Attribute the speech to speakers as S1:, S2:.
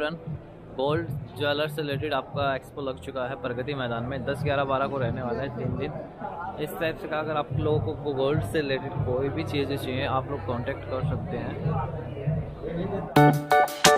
S1: Everyone, gold jeweller से related आपका expo लग चुका है प्रगति मैदान में। 10, 11, 12 को रहने वाला है 3 दिन। इस टाइप से अगर आप लोगों को गोल्ड से रिलेटेड कोई भी चीज़ें चाहिए आप लोग कांटेक्ट कर सकते हैं।